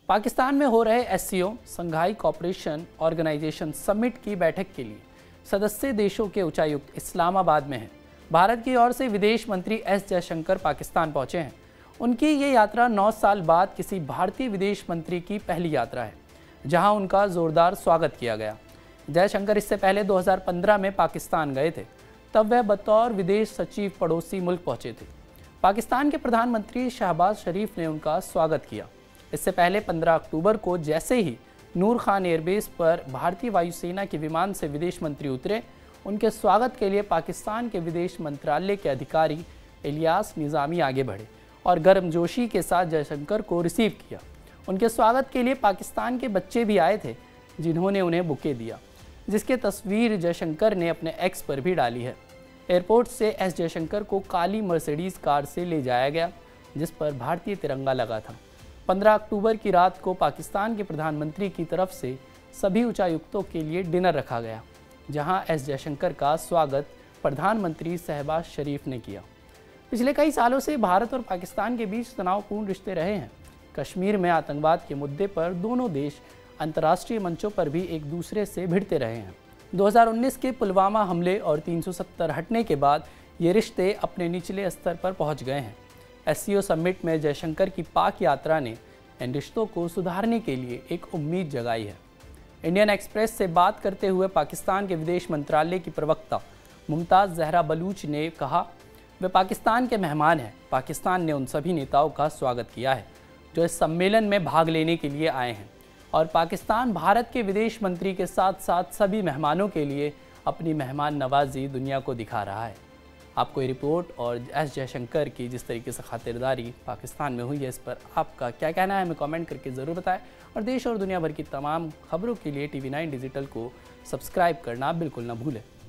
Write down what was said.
पाकिस्तान में हो रहे SCO Shanghai cooperation organisation summit की बैठक के लिए सदस्य देशों के उच्चायुक्त इस्लामाबाद में हैं। भारत की ओर से विदेश मंत्री एस जयशंकर पाकिस्तान पहुंचे हैं। उनकी ये यात्रा 9 साल बाद किसी भारतीय विदेश मंत्री की पहली यात्रा है, जहां उनका जोरदार स्वागत किया गया। जयशंकर इससे पहले 2015 में पाकिस्तान गए थे, तब वह बतौर विदेश सचिव पड़ोसी मुल्क पहुंचे थे। पाकिस्तान के प्रधानमंत्री शहबाज शरीफ ने उनका स्वागत किया। इससे पहले 15 अक्टूबर को जैसे ही नूर खान एयरबेस पर भारतीय वायुसेना के विमान से विदेश मंत्री उतरे, उनके स्वागत के लिए पाकिस्तान के विदेश मंत्रालय के अधिकारी इलियास निज़ामी आगे बढ़े और गर्मजोशी के साथ जयशंकर को रिसीव किया। उनके स्वागत के लिए पाकिस्तान के बच्चे भी आए थे, जिन्होंने उन्हें बुके दिया, जिसकी तस्वीर जयशंकर ने अपने एक्स पर भी डाली है। एयरपोर्ट से एस जयशंकर को काली मर्सिडीज कार से ले जाया गया, जिस पर भारतीय तिरंगा लगा था। 15 अक्टूबर की रात को पाकिस्तान के प्रधानमंत्री की तरफ से सभी उच्चायुक्तों के लिए डिनर रखा गया, जहां एस जयशंकर का स्वागत प्रधानमंत्री शहबाज शरीफ ने किया। पिछले कई सालों से भारत और पाकिस्तान के बीच तनावपूर्ण रिश्ते रहे हैं। कश्मीर में आतंकवाद के मुद्दे पर दोनों देश अंतर्राष्ट्रीय मंचों पर भी एक दूसरे से भिड़ते रहे हैं। 2019 के पुलवामा हमले और 370 हटने के बाद ये रिश्ते अपने निचले स्तर पर पहुंच गए हैं। एससीओ समिट में जयशंकर की पाक यात्रा ने इन रिश्तों को सुधारने के लिए एक उम्मीद जगाई है। इंडियन एक्सप्रेस से बात करते हुए पाकिस्तान के विदेश मंत्रालय की प्रवक्ता मुमताज़ जहरा बलूच ने कहा, वे पाकिस्तान के मेहमान हैं। पाकिस्तान ने उन सभी नेताओं का स्वागत किया है जो इस सम्मेलन में भाग लेने के लिए आए हैं, और पाकिस्तान भारत के विदेश मंत्री के साथ साथ सभी मेहमानों के लिए अपनी मेहमान नवाजी दुनिया को दिखा रहा है। आपको ये रिपोर्ट और एस जयशंकर की जिस तरीके से खातिरदारी पाकिस्तान में हुई है, इस पर आपका क्या कहना है, हमें कमेंट करके ज़रूर बताएं। और देश और दुनिया भर की तमाम खबरों के लिए TV9 डिजिटल को सब्सक्राइब करना बिल्कुल ना भूलें।